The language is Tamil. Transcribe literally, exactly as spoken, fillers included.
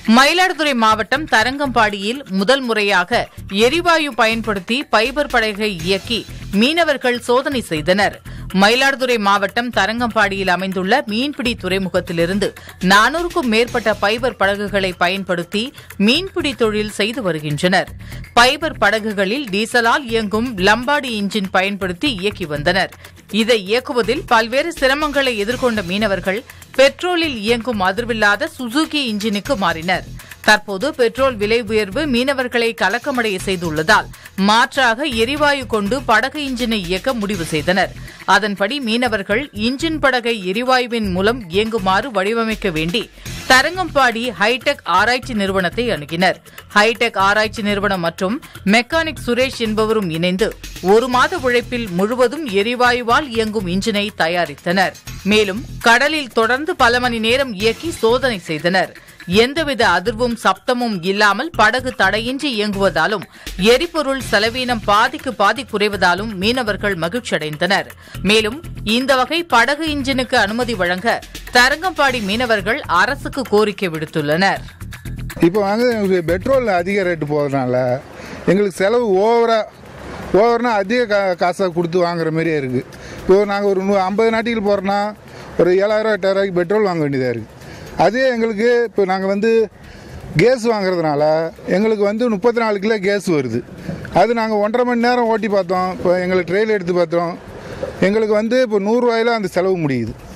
மயிலாடுதுறை மாவட்டம் தரங்கம்பாடியில் முதல் முறையாக எரிவாயு பயன்படுத்தி பைபர் படகை இயக்கி மீனவர்கள் சோதனை செய்தனர். மயிலாடுதுறை மாவட்டம் தரங்கம்பாடியில் அமைந்துள்ள மீன்பிடி துறைமுகத்திலிருந்து நானூறுக்கும் மேற்பட்ட பைபர் படகுகளை பயன்படுத்தி மீன்பிடி தொழில் செய்து வருகின்றனர். பைபர் படகுகளில் டீசலால் இயங்கும் லம்பாடி இன்ஜின் பயன்படுத்தி இயக்கி வந்தனர். இதை இயக்குவதில் பல்வேறு சிரமங்களை எதிர்கொண்ட மீனவர்கள் பெட்ரோலில் இயங்கும் அதிர்வில்லாத சுசுகி இன்ஜினுக்கு மாறினர். தற்போது பெட்ரோல் விலை உயர்வு மீனவர்களை கலக்கமடைய செய்துள்ளதால் மாற்றாக எரிவாயு கொண்டு படகு இன்ஜினை இயக்க முடிவு செய்தனர். அதன்படி மீனவர்கள் இன்ஜின் படகை எரிவாயுவின் மூலம் இயங்குமாறு வடிவமைக்க வேண்டி தரங்கம்பாடி ஹைடெக் ஆராய்ச்சி நிறுவனத்தை அணுகினர். ஹைடெக் ஆராய்ச்சி நிறுவனம் மற்றும் மெக்கானிக் சுரேஷ் என்பவரும் இணைந்து ஒரு மாத உழைப்பில் முழுவதும் எரிவாயுவால் இயங்கும் இன்ஜினை தயாரித்தனர். மேலும் கடலில் தொடர்ந்து பல மணி நேரம் இயக்கி சோதனை செய்தனர். எந்தவித அதிர்வும் சப்தமும் இல்லாமல் படகு தடையின்றி இயங்குவதாலும் எரிபொருள் செலவீனம் பாதிக்கு பாதி குறைவதாலும் மீனவர்கள் மகிழ்ச்சியடைந்தனர். மேலும் இந்த வகை படகு இன்ஜினுக்கு அனுமதி வழங்க தரங்கம்பாடி மீனவர்கள் அரசுக்கு கோரிக்கை விடுத்துள்ளனர். இப்போ வந்து பெட்ரோல் அதிக ரேட்டு போகிறதுனால எங்களுக்கு செலவு ஓவரா ஓவர்னா அதிக கா காசை கொடுத்து வாங்குற மாதிரியே இருக்குது. இப்போ நாங்கள் ஒரு நூ ஐம்பது நாட்டிகள் போகிறோன்னா ஒரு ஏழாயிரம் எட்டாயிரம் ரூபாய்க்கு பெட்ரோல் வாங்க வேண்டியதாக இருக்குது. அதே எங்களுக்கு இப்போ நாங்கள் வந்து கேஸ் வாங்குறதுனால எங்களுக்கு வந்து முப்பத்தி நாலு கிலோ கேஸ் வருது. அது நாங்கள் ஒன்றரை மணி நேரம் ஓட்டி பார்த்தோம். இப்போ எங்களுக்கு ட்ரெயில் எடுத்து பார்த்தோம். எங்களுக்கு வந்து இப்போ நூறுரூவாயில் அந்த செலவு முடியுது.